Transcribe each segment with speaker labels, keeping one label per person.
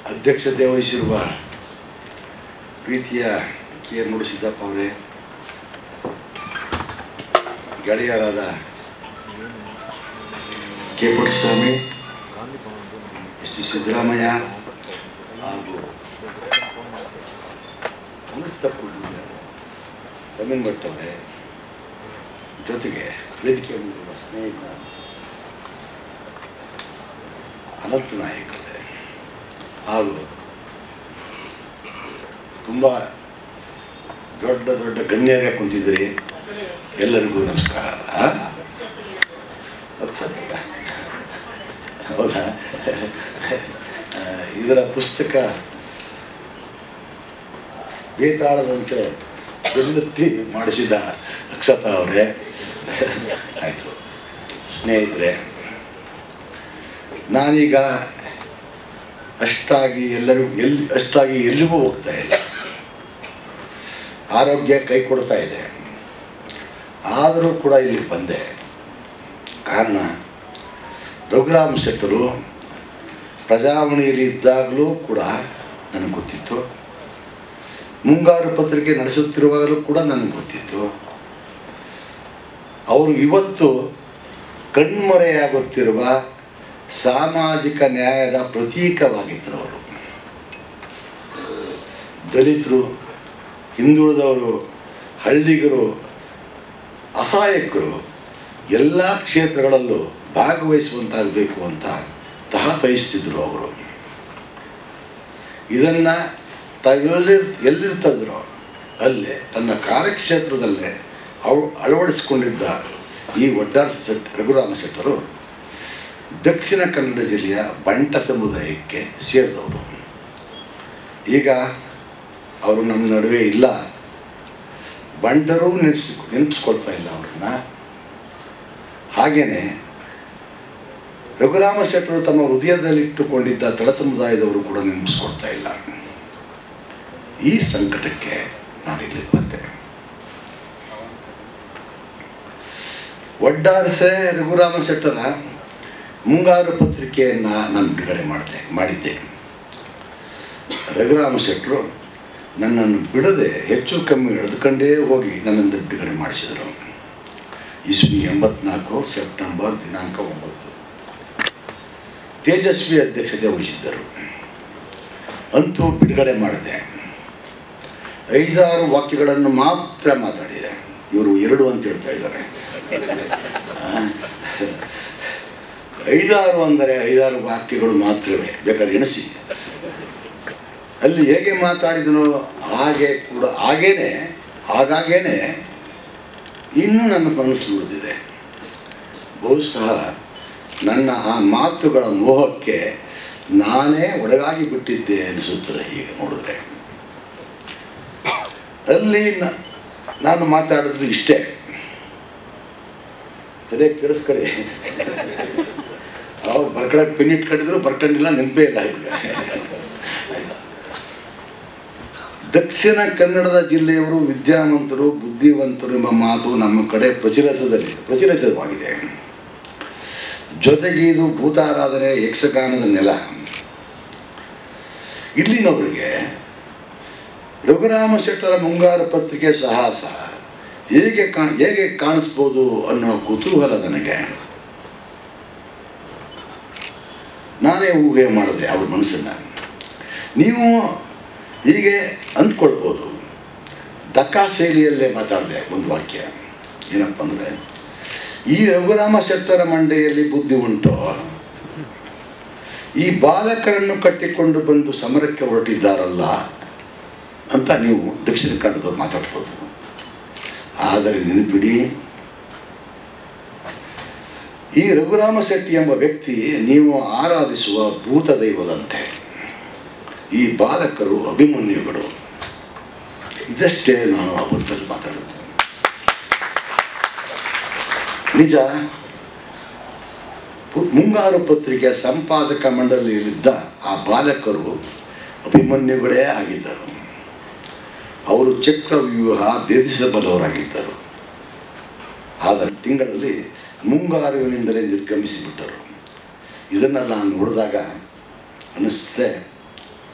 Speaker 1: ಅಧ್ಯಕ್ಷತೆ ವಹಿಸಿರುವ ಪ್ರೀತಿಯ ಕೆ ಮುರುಸಿದ್ದಪ್ಪ ಅವರೇ, ಗೆಳೆಯರಾದ K Puttaswamy, S T Siddaramaiah ಹಾಗೂ ರಮೀನ್ ಭಟ್ ಅವರೇ, ಜೊತೆಗೆ ವೇದಿಕೆ ಮುಂದಿರುವ ಸ್ನೇಹಿತ ಅನಂತ ನಾಯಕ್ ಅವರೇ ಹಾಗೂ ತುಂಬ ದೊಡ್ಡ ದೊಡ್ಡ ಗಣ್ಯರೇ ಕುಂತಿದ್ದೀರಿ. ಎಲ್ಲರಿಗೂ ನಮಸ್ಕಾರ. ಹೌದಾ? ಇದರ ಪುಸ್ತಕ ಬೇತಾಳದಂತೆ ಬೆನ್ನೆತ್ತಿ ಮಾಡಿಸಿದ ಅಕ್ಷತಾ ಅವರೇ, ಆಯಿತು. ಸ್ನೇಹಿತರೆ, ನಾನೀಗ ಅಷ್ಟಾಗಿ ಎಲ್ಲಿಗೂ ಹೋಗ್ತಾ ಇಲ್ಲ. ಆರೋಗ್ಯ ಕೈ ಕೊಡ್ತಾ ಇದೆ. ಆದರೂ ಕೂಡ ಇಲ್ಲಿ ಬಂದೆ. ಕಾರಣ, ರಘುರಾಮ್ ಶೆಟ್ಟರು ಪ್ರಜಾವಾಣಿಯಲ್ಲಿ ಇದ್ದಾಗಲೂ ಕೂಡ ನನಗೆ ಗೊತ್ತಿತ್ತು. ಮುಂಗಾರು ಪತ್ರಿಕೆ ನಡೆಸುತ್ತಿರುವಾಗಲೂ ಕೂಡ ನನಗೆ ಗೊತ್ತಿತ್ತು. ಅವರು ಇವತ್ತು ಕಣ್ಮರೆಯಾಗುತ್ತಿರುವ ಸಾಮಾಜಿಕ ನ್ಯಾಯದ ಪ್ರತೀಕವಾಗಿದ್ದರು. ಅವರು ದಲಿತರು, ಹಿಂದುಳಿದವರು, ಹಳ್ಳಿಗರು, ಅಸಹಾಯಕರು ಎಲ್ಲ ಕ್ಷೇತ್ರಗಳಲ್ಲೂ ಭಾಗವಹಿಸುವಂತಾಗಬೇಕು ಅಂತ ತಹತಯಿಸ್ತಿದ್ರು ಅವರು. ಇದನ್ನು ಎಲ್ಲಿರ್ತಿದ್ರು ಅಲ್ಲೇ ತನ್ನ ಕಾರ್ಯಕ್ಷೇತ್ರದಲ್ಲೇ ಅಳವಡಿಸಿಕೊಂಡಿದ್ದ ಈ ಒಡ್ಡಾರ ರಘುರಾಮ ಶೆಟ್ಟರು ದಕ್ಷಿಣ ಕನ್ನಡ ಜಿಲ್ಲೆಯ ಬಂಟ ಸಮುದಾಯಕ್ಕೆ ಸೇರಿದವರು. ಈಗ ಅವರು ನಮ್ಮ ನಡುವೆ ಇಲ್ಲ. ಬಂಟರೂ ನೆನೆಸ್ಕೊಳ್ತಾ ಇಲ್ಲ ಅವ್ರನ್ನ. ಹಾಗೆಯೇ ರಘುರಾಮ ಶೆಟ್ಟರು ತಮ್ಮ ಹೃದಯದಲ್ಲಿಟ್ಟುಕೊಂಡಿದ್ದ ತಳ ಸಮುದಾಯದವರು ಕೂಡ ನೆನೆಸ್ಕೊಳ್ತಾ ಇಲ್ಲ. ಈ ಸಂಕಟಕ್ಕೆ ನಾನಿಲ್ಲಿ ಬಂದೆ. ಒಡ್ಡಾರಸೆ ರಘುರಾಮ ಶೆಟ್ಟರ ಮುಂಗಾರು ಪತ್ರಿಕೆಯನ್ನು ನಾನು ಬಿಡುಗಡೆ ಮಾಡಿದ್ದೆ. ರಘುರಾಮ ಶೆಟ್ಟರು ನನ್ನನ್ನು ಬಿಡದೆ ಹೆಚ್ಚು ಕಮ್ಮಿ ಎಳೆದುಕೊಂಡೇ ಹೋಗಿ ನನ್ನನ್ನು ಬಿಡುಗಡೆ ಮಾಡಿಸಿದರು. ಇಸ್ವಿ 84 ಸೆಪ್ಟೆಂಬರ್ ದಿನಾಂಕ 9. ತೇಜಸ್ವಿ ಅಧ್ಯಕ್ಷತೆ ವಹಿಸಿದ್ದರು. ಅಂತೂ ಬಿಡುಗಡೆ ಮಾಡಿದೆ. 5-6 ವಾಕ್ಯಗಳನ್ನು ಮಾತ್ರ ಮಾತಾಡಿದೆ. ಇವರು 2 ಅಂತ ಹೇಳ್ತಾ ಇದ್ದಾರೆ. 5-6 ಅಂದರೆ 5-6 ವಾಕ್ಯಗಳು ಮಾತ್ರವೇ, ಬೇಕಾದ್ರೆ ಎಣಿಸಿ. ಅಲ್ಲಿ ಹೇಗೆ ಮಾತಾಡಿದನೋ ಹಾಗೇನೆ ಇನ್ನೂ ನನ್ನ ಮನಸ್ಸು ಉಳಿದಿದೆ. ಬಹುಶಃ ನನ್ನ ಆ ಮಾತುಗಳ ಮೋಹಕ್ಕೆ ನಾನೇ ಒಳಗಾಗಿ ಬಿಟ್ಟಿದ್ದೆ ಅನಿಸುತ್ತದೆ ಈಗ ನೋಡಿದ್ರೆ. ಅಲ್ಲಿ ನಾನು ಮಾತಾಡಿದ್ದು ಇಷ್ಟೇ. ಸರಿಯಾಗಿ ಕೇಳಿಸ್ಕೊಳ್ಳಿ. ಅವಾಗ ಬರ್ಕಳಕ್ಕೆ ಪೆನ್ ಇಟ್ಕೊಂಡಿದ್ರು, ಬರ್ಕೊಂಡಿಲ್ಲ, ನೆನಪೇ ಇಲ್ಲ ಈಗ. ಆಯ್ತಾ? ದಕ್ಷಿಣ ಕನ್ನಡದ ಜಿಲ್ಲೆಯವರು ವಿದ್ಯಾವಂತರು, ಬುದ್ಧಿವಂತರು ಎಂಬ ಮಾತು ನಮ್ಮ ಕಡೆ ಪ್ರಚಲಿತವಾಗಿದೆ. ಜೊತೆಗೆ ಇದು ಭೂತಾರಾಧನೆ, ಯಕ್ಷಗಾನದ ನೆಲ. ಇಲ್ಲಿನವರಿಗೆ ರಘುರಾಮ ಶೆಟ್ಟರ ಮುಂಗಾರು ಪತ್ರಿಕೆ ಸಾಹಸ ಹೇಗೆ ಕಾಣಿಸ್ಬೋದು ಅನ್ನೋ ಕುತೂಹಲ ನನಗೆ. ನಾನೇ ಊಹೆ ಮಾಡಿದೆ ಅವ್ರ ಮನಸ್ಸನ್ನು. ನೀವು ಹೀಗೆ ಅಂದ್ಕೊಳ್ಬೋದು. ದಕ್ಕಾ ಶೈಲಿಯಲ್ಲೇ ಮಾತಾಡಿದೆ ಒಂದು ವಾಕ್ಯ. ಏನಪ್ಪ ಅಂದರೆ, ಈ ರಘುರಾಮ ಶೆಟ್ಟರ ಮಂಡೆಯಲ್ಲಿ ಬುದ್ಧಿ ಉಂಟೋ, ಈ ಬಾಲಕರನ್ನು ಕಟ್ಟಿಕೊಂಡು ಬಂದು ಸಮರಕ್ಕೆ ಹೊರಟಿದ್ದಾರಲ್ಲ ಅಂತ ನೀವು ದಕ್ಷಿಣ ಕನ್ನಡದವ್ರು ಮಾತಾಡ್ಬೋದು. ಆದರೆ ನೆನಪಿಡಿ, ಈ ರಘುರಾಮ ಶೆಟ್ಟಿ ಎಂಬ ವ್ಯಕ್ತಿ ನೀವು ಆರಾಧಿಸುವ ಭೂತ ದೈವದಂತೆ. ಈ ಬಾಲಕರು ಅಭಿಮನ್ಯುಗಳು. ಇದಷ್ಟೇ ನಾನು ಅವತ್ತಲ್ಲಿ ಮಾತಾಡುತ್ತೇನೆ. ನಿಜ, ಮುಂಗಾರು ಪತ್ರಿಕೆಯ ಸಂಪಾದಕ ಮಂಡಳಿಯಲ್ಲಿದ್ದ ಆ ಬಾಲಕರು ಅಭಿಮನ್ಯುಗಳೇ ಆಗಿದ್ದರು. ಅವರು ಚಕ್ರವ್ಯೂಹ ಭೇದಿಸಬಲ್ಲವರಾಗಿದ್ದರು. ಆದರೆ ತಿಂಗಳಲ್ಲಿ ಮುಂಗಾರುವಿನಿಂದಲೇ ನಿರ್ಗಮಿಸಿಬಿಟ್ಟರು. ಇದನ್ನೆಲ್ಲ ನೋಡಿದಾಗ ಅನ್ನಿಸ್ತೇ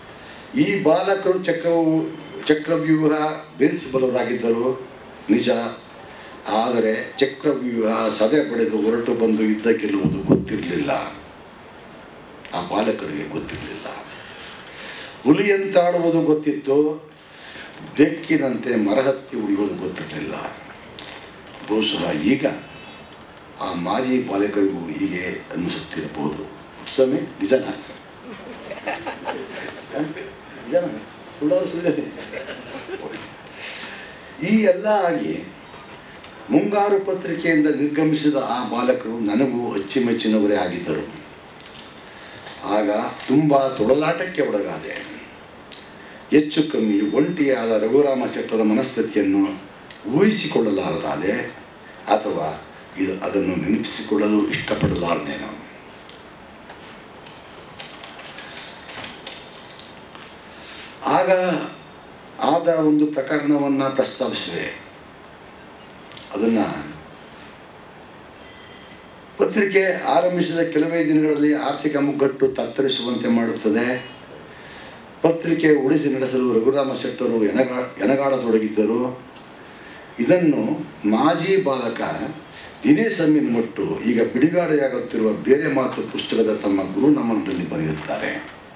Speaker 1: ಈ ಬಾಲಕರು ಚಕ್ರವ್ಯೂಹ ಬೇಯಿಸಬಲ್ಲವರಾಗಿದ್ದರು ನಿಜ. ಆದರೆ ಚಕ್ರವ್ಯೂಹ ಸದೆ ಪಡೆದು ಹೊರಟು ಬಂದು ಯುದ್ಧ ಗೆಲ್ಲುವುದು ಗೊತ್ತಿರಲಿಲ್ಲ. ಆ ಬಾಲಕರಿಗೆ ಗೊತ್ತಿರಲಿಲ್ಲ. ಹುಲಿಯಂತಾಡುವುದು ಗೊತ್ತಿತ್ತು, ಬೆಕ್ಕಿನಂತೆ ಮರಹತ್ತಿ ಉಳಿಯೋದು ಗೊತ್ತಿರಲಿಲ್ಲ. ಬಹುಶಃ ಈಗ ಆ ಮಾಜಿ ಬಾಲಕರಿಗೂ ಹೀಗೆ ಅನ್ನಿಸುತ್ತಿರಬಹುದು. ಸ್ವಾಮಿ ನಿಜನ ಸುಳ್ಳದೆ. ಈ ಎಲ್ಲ ಆಗಿ ಮುಂಗಾರು ಪತ್ರಿಕೆಯಿಂದ ನಿರ್ಗಮಿಸಿದ ಆ ಬಾಲಕರು ನನಗೂ ಅಚ್ಚುಮೆಚ್ಚಿನವರೇ ಆಗಿದ್ದರು. ಆಗ ತುಂಬ ತೊಡಲಾಟಕ್ಕೆ ಒಳಗಾದೆ. ಹೆಚ್ಚು ಕಮ್ಮಿ ಒಂಟಿಯಾದ ರಘುರಾಮ ಶೆಟ್ಟರ ಮನಸ್ಥಿತಿಯನ್ನು ಊಹಿಸಿಕೊಳ್ಳಲಾರದಾದೆ, ಅಥವಾ ಅದನ್ನು ನೆನಪಿಸಿಕೊಳ್ಳಲು ಇಷ್ಟಪಡಲಾರನೇನು. ಆಗ ಆದ ಒಂದು ಪ್ರಕರಣವನ್ನು ಪ್ರಸ್ತಾವಿಸಿವೆ. ಅದನ್ನು ಪತ್ರಿಕೆ ಆರಂಭಿಸಿದ ಕೆಲವೇ ದಿನಗಳಲ್ಲಿ ಆರ್ಥಿಕ ಮುಗ್ಗಟ್ಟು ತತ್ತರಿಸುವಂತೆ ಮಾಡುತ್ತದೆ. ಪತ್ರಿಕೆ ಉಳಿಸಿ ನಡೆಸಲು ರಘುರಾಮ ಶೆಟ್ಟರು ಎಣಗಾಡತೊಡಗಿದ್ದರು. ಇದನ್ನು ಮಾಜಿ ಬಾಲಕ ದಿನೇಶ್ ಅಮ್ಮಿನಮಟ್ಟು ಈಗ ಬಿಡುಗಡೆಯಾಗುತ್ತಿರುವ ಬೇರೆ ಮಾತು ಪುಸ್ತಕದ ತಮ್ಮ ಗುರು ನಮನದಲ್ಲಿ ಬರೆಯುತ್ತಾರೆ.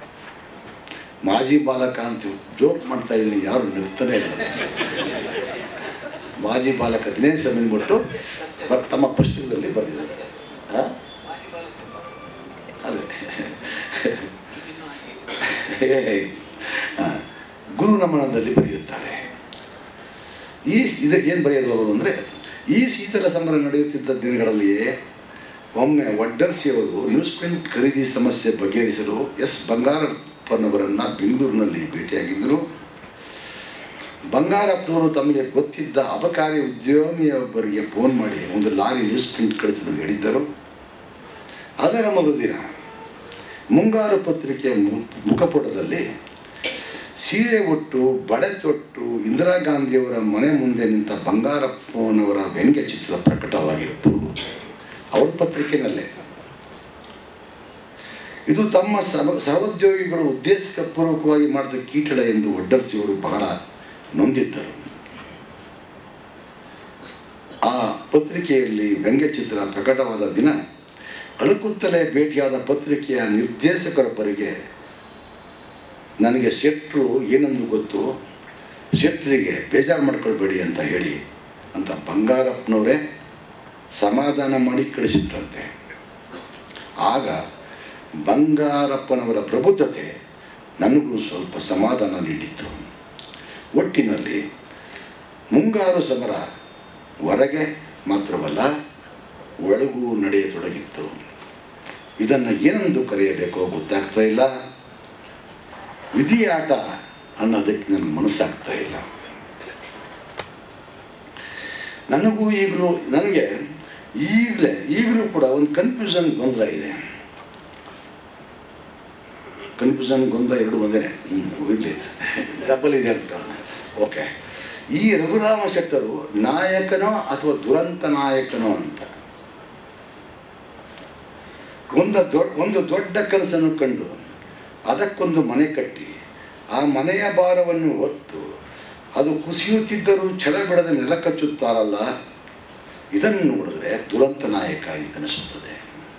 Speaker 1: ಮಾಜಿ ಬಾಲಕ ಅಂತ ಜೋಕ್ ಮಾಡ್ತಾ ಇದ್ದೀನಿ, ಯಾರು ನಗ್ತಾನೆ ಇಲ್ಲ. ಮಾಜಿ ಬಾಲಕ ದಿನೇಶ್ ಅಮ್ಮಿನಮಟ್ಟು ತಮ್ಮ ಪುಸ್ತಕದಲ್ಲಿ ಬರೆದಿದ್ದಾರೆ. ಅದೇ ಗುರು ನಮನದಲ್ಲಿ ಬರೆಯುತ್ತಾರೆ. ಏನು ಬರೆಯೋದು ಅವರು ಅಂದರೆ, ಈ ಶೀತಲ ಸಮರ ನಡೆಯುತ್ತಿದ್ದ ದಿನಗಳಲ್ಲಿಯೇ ಒಮ್ಮೆ ವಡ್ಡರ್ಸಿಯವರು ನ್ಯೂಸ್ ಪ್ರಿಂಟ್ ಖರೀದಿ ಸಮಸ್ಯೆ ಬಗೆಹರಿಸಲು ಎಸ್ ಬಂಗಾರಪ್ಪನವರನ್ನು ಬೆಂಗಳೂರಿನಲ್ಲಿ ಭೇಟಿಯಾಗಿದ್ದರು. ಬಂಗಾರಪ್ಪನವರು ತಮಗೆ ಗೊತ್ತಿದ್ದ ಅಬಕಾರಿ ಉದ್ಯಮಿಯೊಬ್ಬರಿಗೆ ಫೋನ್ ಮಾಡಿ ಒಂದು ಲಾರಿ ನ್ಯೂಸ್ ಪ್ರಿಂಟ್ ಕಳಿಸಲು ಹೇಳಿದ್ದರು. ಅದರ ಮರುದಿನ ಮುಂಗಾರು ಪತ್ರಿಕೆಯ ಮುಖಪುಟದಲ್ಲಿ ಸೀರೆ ಉಟ್ಟು ಬಡೆ ತೊಟ್ಟು ಇಂದಿರಾ ಗಾಂಧಿಯವರ ಮನೆ ಮುಂದೆ ನಿಂತ ಬಂಗಾರಪ್ಪನವರ ವ್ಯಂಗ್ಯ ಚಿತ್ರ ಪ್ರಕಟವಾಗಿತ್ತು ಅವ್ರ ಪತ್ರಿಕೆಯಲ್ಲೇ. ಇದು ತಮ್ಮ ಸಹೋದ್ಯೋಗಿಗಳು ಉದ್ದೇಶಪೂರ್ವಕವಾಗಿ ಮಾಡಿದ ಕೀಟಳ ಎಂದು ವಡ್ಡರ್ಸಿಯವರು ಬಹಳ ನೊಂದಿದ್ದರು. ಆ ಪತ್ರಿಕೆಯಲ್ಲಿ ವ್ಯಂಗ್ಯಚಿತ್ರ ಪ್ರಕಟವಾದ ದಿನ ಅಳುಕುತ್ತಲೇ ಭೇಟಿಯಾದ ಪತ್ರಿಕೆಯ ನಿರ್ದೇಶಕರೊಬ್ಬರಿಗೆ ನನಗೆ ಶೆಟ್ರು ಏನೆಂದು ಗೊತ್ತು, ಶೆಟ್ರಿಗೆ ಬೇಜಾರು ಮಾಡ್ಕೊಳ್ಬೇಡಿ ಅಂತ ಹೇಳಿ ಅಂತ ಬಂಗಾರಪ್ಪನವರೇ ಸಮಾಧಾನ ಮಾಡಿ ಕಳಿಸಿದ್ರಂತೆ. ಆಗ ಬಂಗಾರಪ್ಪನವರ ಪ್ರಬುದ್ಧತೆ ನನಗೂ ಸ್ವಲ್ಪ ಸಮಾಧಾನ ನೀಡಿತ್ತು. ಒಟ್ಟಿನಲ್ಲಿ ಮುಂಗಾರು ಸಮರ ಹೊರಗೆ ಮಾತ್ರವಲ್ಲ ಒಳಗೂ ನಡೆಯತೊಡಗಿತ್ತು. ಇದನ್ನು ಏನೆಂದು ಕರೆಯಬೇಕೋ ಗೊತ್ತಾಗ್ತಾ ಇಲ್ಲ. ವಿಧಿಯಾಟ ಅನ್ನೋದಕ್ಕೆ ನನ್ನ ಮನಸ್ಸಾಗ್ತಾ ಇಲ್ಲ. ನನಗೆ ಈಗಲೂ ಕೂಡ ಒಂದು ಕನ್ಫ್ಯೂಷನ್ ಗೊಂದಲ ಇದೆ. ಕನ್ಫ್ಯೂಷನ್ ಗೊಂದಲ ಎರಡು ಒಂದೇ, ಇಲ್ಲಿ ಡಬ್ಬಲ್ ಇದೆ ಅಂತ. ಓಕೆ, ಈ ರಘುರಾಮ ಶೆಟ್ಟರು ನಾಯಕನೋ ಅಥವಾ ದುರಂತ ನಾಯಕನೋ ಅಂತ ಒಂದು ದೊಡ್ಡ ಕನಸನ್ನು ಕಂಡು ಅದಕ್ಕೊಂದು ಮನೆ ಕಟ್ಟಿ ಆ ಮನೆಯ ಭಾರವನ್ನು ಹೊತ್ತು ಅದು ಕುಸಿಯುತ್ತಿದ್ದರೂ ಛಲ ಬಿಡದೆ ನೆಲ ಕಚ್ಚುತ್ತಾರಲ್ಲ, ಇದನ್ನು ನೋಡಿದ್ರೆ ದುರಂತ ನಾಯಕ ಎಂದನಿಸುತ್ತದೆ.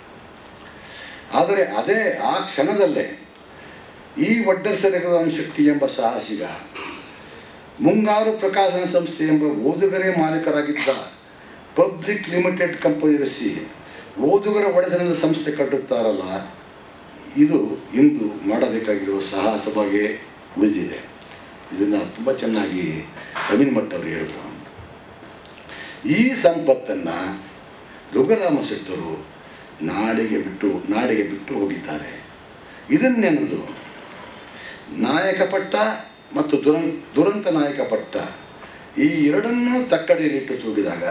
Speaker 1: ಆದರೆ ಆ ಕ್ಷಣದಲ್ಲೇ ಈ ವಡ್ಡರ್ಸ ರಘುರಾಮ ಶೆಟ್ಟಿ ಎಂಬ ಸಾಹಸಿಗ ಮುಂಗಾರು ಪ್ರಕಾಶನ ಸಂಸ್ಥೆ ಎಂಬ ಓದುಗರೇ ಮಾಲೀಕರಾಗಿದ್ದ ಪಬ್ಲಿಕ್ ಲಿಮಿಟೆಡ್ ಕಂಪನಿ ರಚಿಸಿ ಓದುಗರ ಒಡೆತನದ ಸಂಸ್ಥೆ ಕಟ್ಟುತ್ತಾರಲ್ಲ, ಇದು ಇಂದು ಮಾಡಬೇಕಾಗಿರುವ ಸಾಹಸವಾಗಿ ಉಳಿದಿದೆ. ಇದನ್ನು ತುಂಬ ಚೆನ್ನಾಗಿ ಅಮೀನ್ಮಠ್ ಅವರು ಹೇಳಿದರು. ಈ ಸಂಪತ್ತನ್ನು ರಘುರಾಮ ಶೆಟ್ಟರು ನಾಡಿಗೆ ಬಿಟ್ಟು ಹೋಗಿದ್ದಾರೆ. ಇದನ್ನೆನ್ನದು ನಾಯಕ ಪಟ್ಟ ಮತ್ತು ದುರಂತ ನಾಯಕ ಪಟ್ಟ ಈ ಎರಡನ್ನೂ ತಕ್ಕಡಿಯಲ್ಲಿಟ್ಟು ತೂಗಿದಾಗ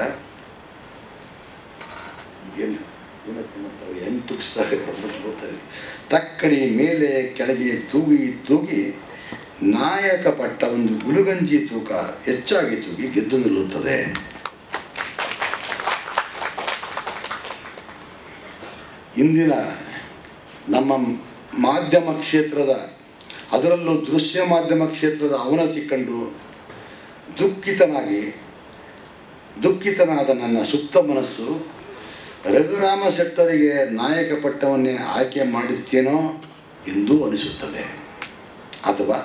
Speaker 1: ಹೆಂಗೆ ತುಗಿಸ್ತಾರೆ ಗೊತ್ತಾಯಿದೆ. ತಕ್ಕಡಿ ಮೇಲೆ ಕೆಳಗೆ ತೂಗಿ ನಾಯಕ ಪಟ್ಟ ಒಂದು ಗುಲುಗಂಜಿ ತೂಕ ಹೆಚ್ಚಾಗಿ ತೂಗಿ ಗೆದ್ದು ನಿಲ್ಲುತ್ತದೆ. ಇಂದಿನ ನಮ್ಮ ಮಾಧ್ಯಮ ಕ್ಷೇತ್ರದ ಅದರಲ್ಲೂ ದೃಶ್ಯ ಮಾಧ್ಯಮ ಕ್ಷೇತ್ರದ ಅವನತಿ ಕಂಡು ದುಃಖಿತನಾದ ನನ್ನ ಸುಪ್ತ ಮನಸ್ಸು ರಘುರಾಮ ಶೆಟ್ಟರಿಗೆ ನಾಯಕ ಪಟ್ಟವನ್ನೇ ಆಯ್ಕೆ ಮಾಡಿದ್ದೇನೋ ಎಂದೂ ಅನಿಸುತ್ತದೆ. ಅಥವಾ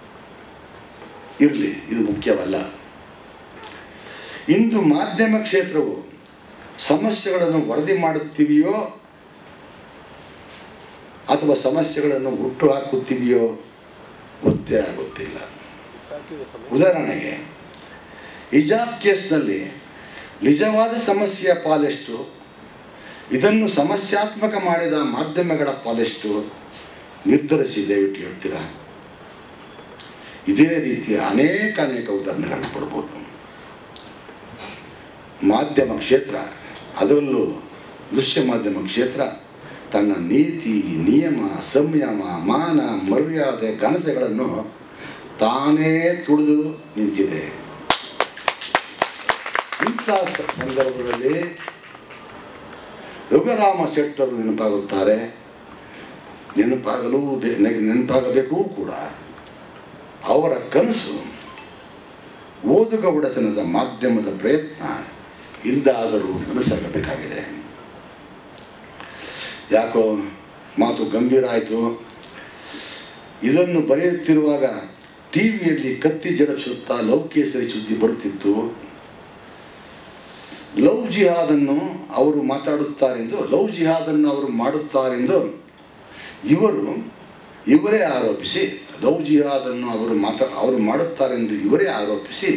Speaker 1: ಇರಲಿ, ಇದು ಮುಖ್ಯವಲ್ಲ. ಇಂದು ಮಾಧ್ಯಮ ಕ್ಷೇತ್ರವು ಸಮಸ್ಯೆಗಳನ್ನು ವರದಿ ಮಾಡುತ್ತೀವಿಯೋ ಅಥವಾ ಸಮಸ್ಯೆಗಳನ್ನು ಹುಟ್ಟು ಹಾಕುತ್ತೀವಿಯೋ ಗೊತ್ತೇ ಆಗುತ್ತಿಲ್ಲ. ಉದಾಹರಣೆಗೆ, ಹಿಜಾಬ್ ಕೇಸ್ನಲ್ಲಿ ನಿಜವಾದ ಸಮಸ್ಯೆಯ ಪಾಲೆಷ್ಟು, ಇದನ್ನು ಸಮಸ್ಯಾತ್ಮಕ ಮಾಡಿದ ಮಾಧ್ಯಮಗಳ ಪಾಲೆಷ್ಟು ನಿರ್ಧರಿಸಿ ದಯವಿಟ್ಟು ಹೇಳ್ತೀರಾ? ಇದೇ ರೀತಿಯ ಅನೇಕ ಉದಾಹರಣೆಗಳನ್ನು ಕೊಡ್ಬೋದು. ಮಾಧ್ಯಮ ಕ್ಷೇತ್ರ, ಅದರಲ್ಲೂ ದೃಶ್ಯ ಮಾಧ್ಯಮ ಕ್ಷೇತ್ರ ತನ್ನ ನೀತಿ, ನಿಯಮ, ಸಂಯಮ, ಮಾನ, ಮರ್ಯಾದೆ, ಘನತೆಗಳನ್ನು ತಾನೇ ತುಳಿದು ನಿಂತಿದೆ. ಇಂಥ ಸಂದರ್ಭದಲ್ಲಿ ರಘುರಾಮ ಶೆಟ್ಟರು ನೆನಪಾಗುತ್ತಾರೆ. ನೆನಪಾಗಬೇಕೂ ಕೂಡ. ಅವರ ಕನಸು ಓದುಗ ಒಡೆತನದ ಮಾಧ್ಯಮದ ಪ್ರಯತ್ನ ಇಲ್ದಾದರೂ ನನಸಾಗಬೇಕಾಗಿದೆ. ಯಾಕೋ ಮಾತು ಗಂಭೀರ ಆಯಿತು. ಇದನ್ನು ಬರೆಯುತ್ತಿರುವಾಗ ಟಿವಿಯಲ್ಲಿ ಕತ್ತಿ ಜಡಿಸುತ್ತಾ ಲವ್ ಕೇಸರಿ ಸುದ್ದಿ ಬರುತ್ತಿತ್ತು. ಲವ್ ಜಿಹಾದನ್ನು ಅವರು ಮಾಡುತ್ತಾರೆಂದು ಇವರೇ ಆರೋಪಿಸಿ, ಲವ್ ಜಿಹಾದನ್ನು ಅವರು ಮಾಡುತ್ತಾರೆಂದು ಇವರೇ ಆರೋಪಿಸಿ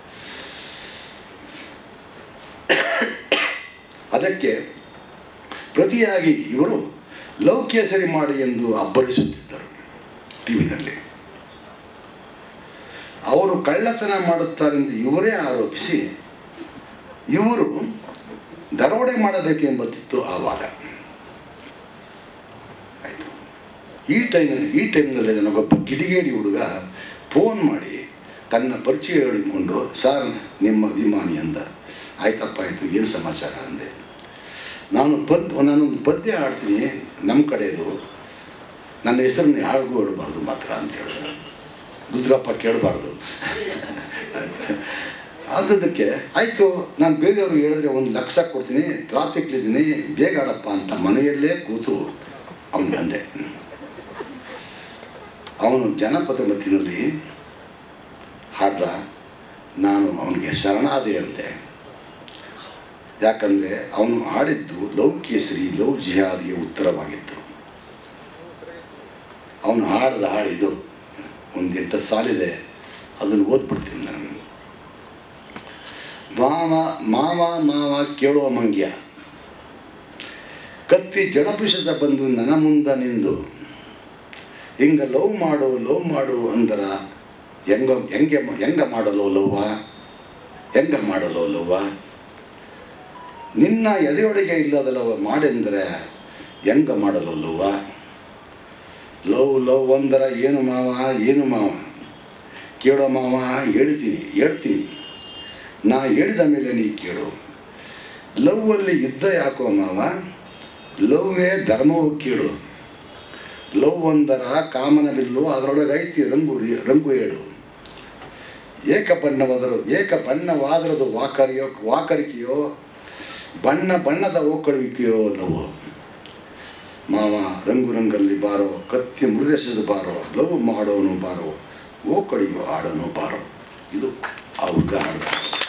Speaker 1: ಅದಕ್ಕೆ ಪ್ರತಿಯಾಗಿ ಇವರು ಲವ್ ಕೇಸರಿ ಮಾಡಿ ಎಂದು ಅಬ್ಬರಿಸುತ್ತಿದ್ದರು ಟಿವಿನಲ್ಲಿ. ಅವರು ಕಳ್ಳತನ ಮಾಡುತ್ತಾರೆಂದು ಇವರೇ ಆರೋಪಿಸಿ ಇವರು ದರೋಡೆ ಮಾಡಬೇಕೆಂಬುತ್ತಿತ್ತು ಆ ವಾದ. ಆಯಿತು. ಈ ಟೈಮ್ನಲ್ಲಿ ನನಗೊಬ್ಬ ಕಿಡಿಗೇಡಿ ಹುಡುಗ ಫೋನ್ ಮಾಡಿ ತನ್ನ ಪರಿಚಯ ಹೇಳಿಕೊಂಡು, ಸಾರ್ ನಿಮ್ಮ ಅಭಿಮಾನಿ ಅಂದ. ಆಯ್ತಪ್ಪ, ಆಯಿತು, ಏನು ಸಮಾಚಾರ ಅಂದೆ. ನಾನೊಂದು ಪದ್ಯ ಹಾಡ್ತೀನಿ, ನಮ್ಮ ಕಡೆದು, ನನ್ನ ಹೆಸರನ್ನ ಯಾರಿಗೂ ಹೇಳಬಾರ್ದು ಮಾತ್ರ ಅಂತ ಹೇಳಿದ್ರು. ರುದ್ರಪ್ಪ ಕೇಳಬಾರ್ದು. ಅದಕ್ಕೆ ಆಯಿತು, ನಾನು ಬೇರೆಯವ್ರಿಗೆ ಹೇಳಿದ್ರೆ 1 ಲಕ್ಷ ಕೊಡ್ತೀನಿ, ಟ್ರಾಫಿಕ್ಲಿದ್ದೀನಿ, ಬೇಗ ಆಡಪ್ಪ ಅಂತ ಮನೆಯಲ್ಲೇ ಕೂತು ಅವನಿಗೆ ಅಂದೆ. ಅವನು ಜನಪದ ಮಟ್ಟಿನಲ್ಲಿ ಹಾಡ್ದ. ನಾನು ಅವನಿಗೆ ಶರಣಾದೆ ಅಂದೆ. ಯಾಕಂದರೆ ಅವನು ಹಾಡಿದ್ದು ಲವ್ ಕೇಸರಿ, ಲವ್ ಜಿಹಾದಿಗೆ ಉತ್ತರವಾಗಿತ್ತು. ಅವನು ಹಾಡಿದು 1-8 ಸಾಲಿದೆ, ಅದನ್ನು ಓದ್ಬಿಡ್ತೀನಿ ನಾನು. ಮಾವ ಕೇಳುವ ಮಂಗ್ಯ, ಕತ್ತಿ ಜಡಪಿಸದ ಬಂದು ನನ್ನ ಮುಂದ ನಿಂದು, ಹಿಂಗ ಲವ್ ಮಾಡು ಅಂದರ ಹೆಂಗ ಮಾಡಲು ಲವ್ವ, ನಿನ್ನ ಎದೆಯೊಳಗೆ ಇಲ್ಲದ ಲವ್ ಮಾಡೆಂದರೆ ಹೆಂಗ ಮಾಡಲು ಲವ್ ಅಂದರ ಏನು ಮಾವ ಕೇಳೋ ಮಾವ, ಹೇಳ್ತೀನಿ ನಾ ಹೇಳಿದ ಮೇಲೆ ನೀ ಕೇಳು. ಲವ್ವಲ್ಲಿ ಯುದ್ಧ ಯಾಕೋ ಮಾವ, ಲವ್ವೇ ಧರ್ಮವು ಕೇಳು. ಲವ್ ಒಂದರ ಕಾಮನ ಬಿಲ್ಲು, ಅದರೊಳಗೈತಿ ರಂಗು ಹೇಳು. ಏಕಬಣ್ಣವಾದರದು ವಾಕರಿಕೆಯೋ, ಬಣ್ಣದ ಓಕಳುವಿಕೆಯೋ ಲವ್. ಮಾವ ರಂಗಲ್ಲಿ ಬಾರೋ, ಕತ್ತಿ ಮೃದೇಶದ ಬಾರೋ, ಲವ್ ಮಾಡೋನು ಬಾರೋ, ಓಕಳಿಯೋ ಆಡೋನು ಬಾರೋ. ಇದು ಆ ಹುಡುಗ ಹಾಡು.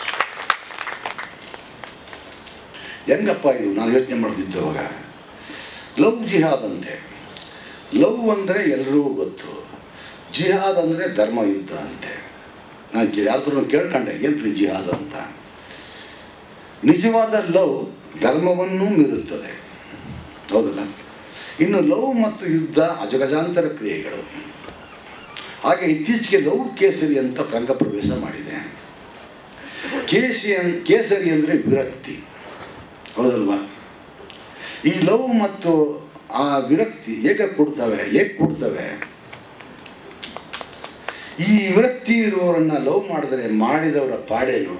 Speaker 1: ಹೆಂಗಪ್ಪ ಇದು? ನಾನು ಯೋಚನೆ ಮಾಡ್ತಿದ್ದೆ ಅವಾಗ. ಲವ್ ಜಿಹಾದ್ ಅಂತೆ. ಲವ್ ಅಂದರೆ ಎಲ್ಲರಿಗೂ ಗೊತ್ತು, ಜಿಹಾದ್ ಅಂದರೆ ಧರ್ಮ ಯುದ್ಧ ಅಂತೆ. ನಾನು ಯಾರ್ದ್ರೂ ಕೇಳ್ಕೊಂಡೆ, ಏನು ಜಿಹಾದ್ ಅಂತ. ನಿಜವಾದ ಲವ್ ಧರ್ಮವನ್ನೂ ಮೀರುತ್ತದೆ, ಹೌದಲ್ಲ? ಇನ್ನು ಲವ್ ಮತ್ತು ಯುದ್ಧ ಅಜಗಜಾಂತರ ಕ್ರಿಯೆಗಳು. ಹಾಗೆ ಇತ್ತೀಚೆಗೆ ಲವ್ ಕೇಸರಿ ಅಂತ ರಂಗ ಪ್ರವೇಶ ಮಾಡಿದೆ. ಕೇಸರಿ ಅಂದರೆ ವಿರಕ್ತಿ, ಹೌದಲ್ವಾ? ಈ ಲವ್ ಮತ್ತು ಆ ವಿರಕ್ತಿ ಹೇಗೆ ಕೂಡ್ತವೆ? ಈ ವಿರಕ್ತಿ ಇರುವವರನ್ನ ಲವ್ ಮಾಡಿದ್ರೆ ಮಾಡಿದವರ ಪಾಡೇನು?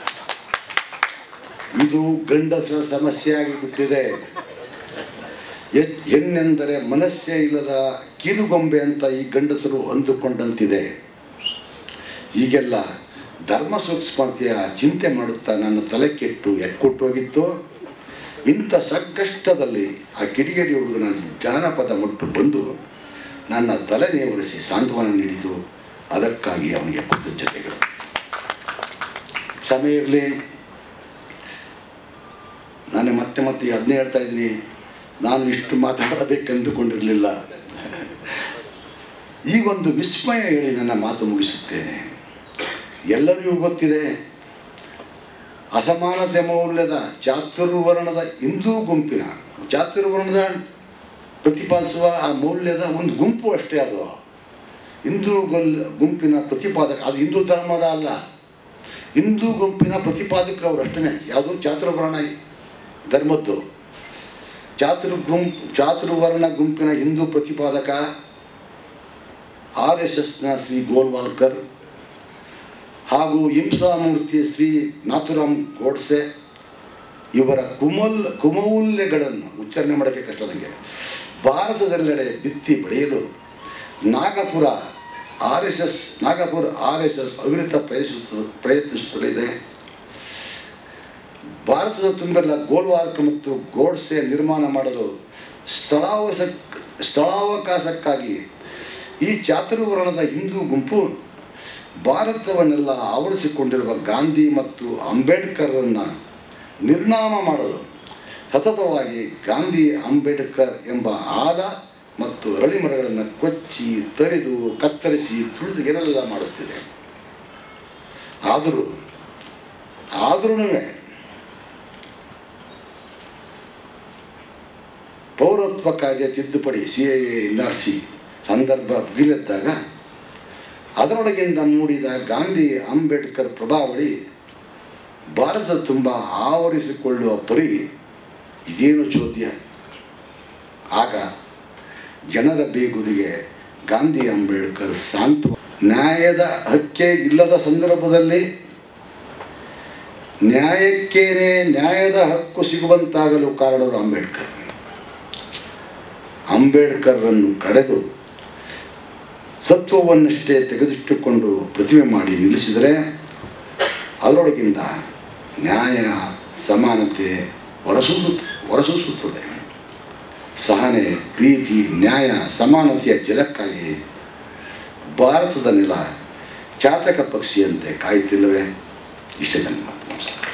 Speaker 1: ಇದು ಗಂಡಸರ ಸಮಸ್ಯೆ ಆಗಿಬಿಟ್ಟಿದೆ. ಹೆಣ್ಣೆಂದರೆ ಮನಸ್ಸೇ ಇಲ್ಲದ ಕೀಲುಗೊಂಬೆ ಅಂತ ಈ ಗಂಡಸರು ಅಂದುಕೊಂಡಂತಿದೆ. ಹೀಗೆಲ್ಲ ಧರ್ಮ ಸೂಕ್ಷ್ಮತೆಯ ಚಿಂತೆ ಮಾಡುತ್ತಾ ನನ್ನ ತಲೆ ಕೆಟ್ಟು ಎಟ್ಕೊಟ್ಟೋಗಿತ್ತು. ಇಂಥ ಸಂಕಷ್ಟದಲ್ಲಿ ಆ ಕಿಡಿಗೇಡಿ ಹುಡುಗನ ಜಾನಪದ ಮುಟ್ಟು ಬಂದು ನನ್ನ ತಲೆ ನೇವರಿಸಿ ಸಾಂತ್ವನ ನೀಡಿತು. ಅದಕ್ಕಾಗಿ ಅವನಿಗೆ ಕೃತಜ್ಞತೆಗಳು. ಸಮಯ ಇರಲಿ, ನಾನು ಮತ್ತೆ ಅದನ್ನೇ ಹೇಳ್ತಾ ಇದ್ದೀನಿ, ನಾನು ಇಷ್ಟು ಮಾತಾಡಬೇಕೆಂದುಕೊಂಡಿರಲಿಲ್ಲ. ಈಗೊಂದು ವಿಸ್ಮಯ ಹೇಳಿ ನನ್ನ ಮಾತು ಮುಗಿಸುತ್ತೇನೆ. ಎಲ್ಲರಿಗೂ ಗೊತ್ತಿದೆ, ಅಸಮಾನತೆ ಮೌಲ್ಯದ ಚಾತುರ್ವರ್ಣದ ಹಿಂದೂ ಗುಂಪಿನ ಚಾತುರ್ವರ್ಣದ ಪ್ರತಿಪಾದಿಸುವ ಆ ಮೌಲ್ಯದ ಒಂದು ಗುಂಪು ಅಷ್ಟೇ ಅದು. ಹಿಂದೂ ಗುಂಪಿನ ಪ್ರತಿಪಾದಕ, ಅದು ಹಿಂದೂ ಧರ್ಮದ ಅಲ್ಲ, ಹಿಂದೂ ಗುಂಪಿನ ಪ್ರತಿಪಾದಕರವರು ಅಷ್ಟೇ. ಯಾವುದು ಚಾತುರ್ವರ್ಣ ಧರ್ಮದ್ದು. ಚಾತುರ್ವರ್ಣ ಗುಂಪಿನ ಹಿಂದೂ ಪ್ರತಿಪಾದಕ RSSನ ಶ್ರೀ ಗೋಲ್ವಾಲ್ಕರ್ ಹಾಗೂ ಹಿಂಸಾಮೂರ್ತಿ ಶ್ರೀ ನಾಥುರಾಮ್ ಗೋಡ್ಸೆ ಇವರ ಕುಮೌಲ್ಯಗಳನ್ನು ಉಚ್ಚಾರಣೆ ಮಾಡೋಕ್ಕೆ ಕಷ್ಟ ನನಗೆ ಭಾರತದೆಲ್ಲೆಡೆ ಬಿತ್ತಿ ಬೆಳೆಯಲು ನಾಗಪುರ RSS ಅವಿರತ ಪ್ರಯತ್ನಿಸುತ್ತಲಿದೆ. ಭಾರತದ ತುಂಬೆಲ್ಲ ಗೋಲ್ವಾಲ್ಕರ್ ಮತ್ತು ಗೋಡ್ಸೆ ನಿರ್ಮಾಣ ಮಾಡಲು ಸ್ಥಳಾವಕಾಶಕ್ಕಾಗಿ ಈ ಚಾತುರ್ವರ್ಣದ ಹಿಂದೂ ಗುಂಪು ಭಾರತವನ್ನೆಲ್ಲ ಆವರಿಸಿಕೊಂಡಿರುವ ಗಾಂಧಿ ಮತ್ತು ಅಂಬೇಡ್ಕರನ್ನು ನಿರ್ನಾಮ ಮಾಡಲು ಸತತವಾಗಿ ಗಾಂಧಿ ಅಂಬೇಡ್ಕರ್ ಎಂಬ ಆಲ ಮತ್ತು ಅರಳಿ ಮರಗಳನ್ನು ಕೊಚ್ಚಿ ತರಿದು ಕತ್ತರಿಸಿ ತುಳಿದು ಏನೆಲ್ಲ ಮಾಡುತ್ತಿದೆ. ಆದರೂ ಪೌರತ್ವ ಕಾಯ್ದೆ ತಿದ್ದುಪಡಿ CAA NRC ಸಂದರ್ಭ ಭುಗಿಲೆದ್ದಾಗ ಅದರೊಳಗಿಂದ ಮೂಡಿದ ಗಾಂಧಿ ಅಂಬೇಡ್ಕರ್ ಪ್ರಭಾವಳಿ ಭಾರತ ತುಂಬ ಆವರಿಸಿಕೊಳ್ಳುವ ಪರಿ ಇದೇನು ಚೋದ್ಯ. ಆಗ ಜನರ ಬೇಗುದಿಗೆ ಗಾಂಧಿ ಅಂಬೇಡ್ಕರ್ ಸಾಂತ್ವ. ನ್ಯಾಯದ ಹಕ್ಕೆ ಇಲ್ಲದ ಸಂದರ್ಭದಲ್ಲಿ ನ್ಯಾಯಕ್ಕೇನೆ ನ್ಯಾಯದ ಹಕ್ಕು ಸಿಗುವಂತಾಗಲು ಕಾರಣರು ಅಂಬೇಡ್ಕರ್ರನ್ನು ಕಡೆದು ಸತ್ವವನ್ನಷ್ಟೇ ತೆಗೆದಿಟ್ಟುಕೊಂಡು ಪ್ರತಿಮೆ ಮಾಡಿ ನಿಲ್ಲಿಸಿದರೆ ಅದರೊಳಗಿಂದ ನ್ಯಾಯ ಸಮಾನತೆ ಹೊರಸೂಸುತ್ತದೆ. ಸಹನೆ, ಪ್ರೀತಿ, ನ್ಯಾಯ, ಸಮಾನತೆಯ ಜಲಕ್ಕಾಗಿ ಭಾರತದ ನೆಲ ಚಾತಕ ಪಕ್ಷಿಯಂತೆ ಕಾಯುತ್ತಿಲ್ಲವೇ? ಇಷ್ಟೇ ನನ್ನ ಮಾತು. ನಮಸ್ಕಾರ.